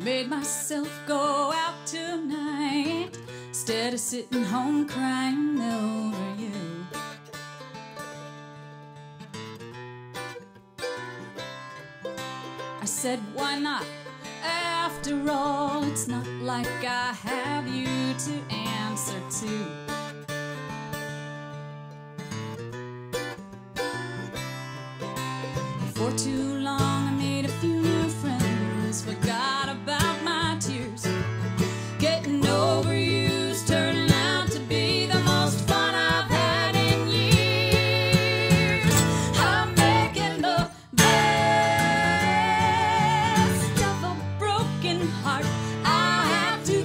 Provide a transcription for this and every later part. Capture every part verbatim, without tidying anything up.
Made myself go out tonight instead of sitting home crying over you. I said, why not? After all, it's not like I have you to answer to. For too long I made a few new friends, forgot about my tears. Getting over you's turning out to be the most fun I've had in years. I'm making the best of a broken heart. I have to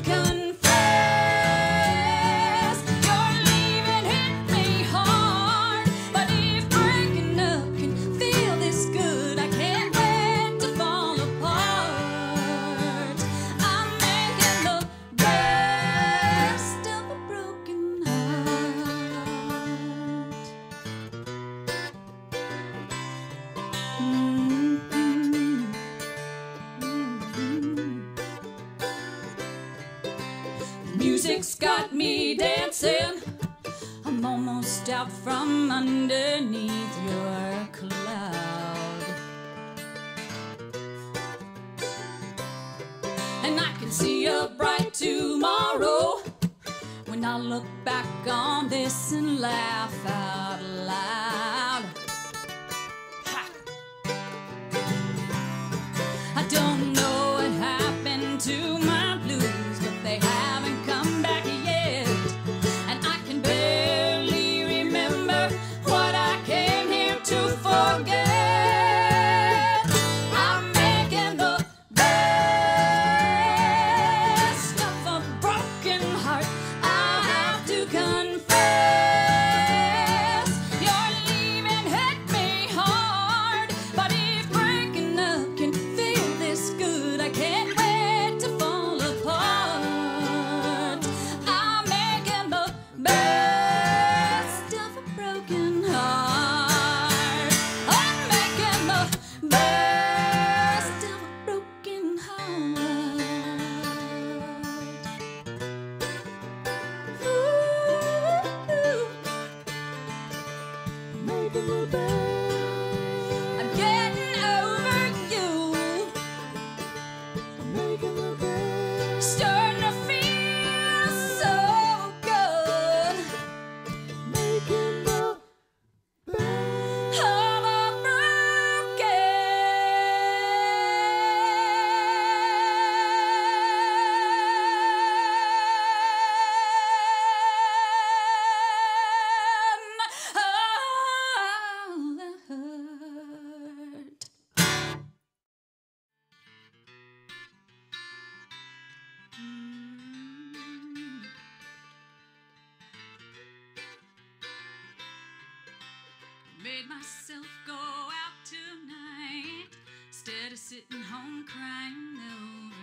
confess, your leaving hit me hard. But if breaking up can feel this good, I can't wait to fall apart. I'm making the best of a broken heart. Mm-hmm. Mm-hmm. Music's got me dancing. I'm almost out from underneath your cloud. And I can see a bright tomorrow when I look back on this and laugh out loud. Ha! I don't know what happened to my blues, but they haven't come back yet. And I can barely remember what I came here to forget. I'm making the best of a broken heart. I have to confess, your leaving hit me hard. But if breaking up can feel this good, I can't wait to fall apart. I'm making the best of a broken heart. I'm making the best of a broken heart. Ooh, making the best. I'm getting over you. Making the best. Starting to feel so good. Making the best of a broken heart. Made myself go out tonight instead of sitting home crying over